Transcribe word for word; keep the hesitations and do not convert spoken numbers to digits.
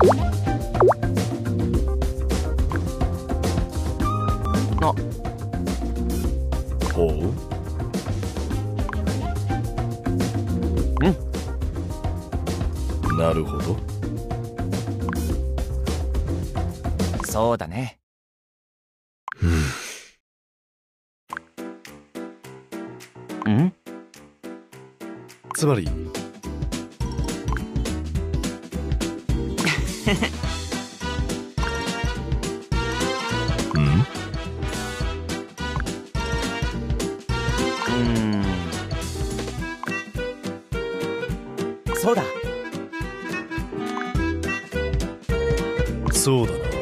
あ、 ほう。 うん。 なるほど。 そうだね。うん。 つまりうんうーん。そうだ。 そうだな。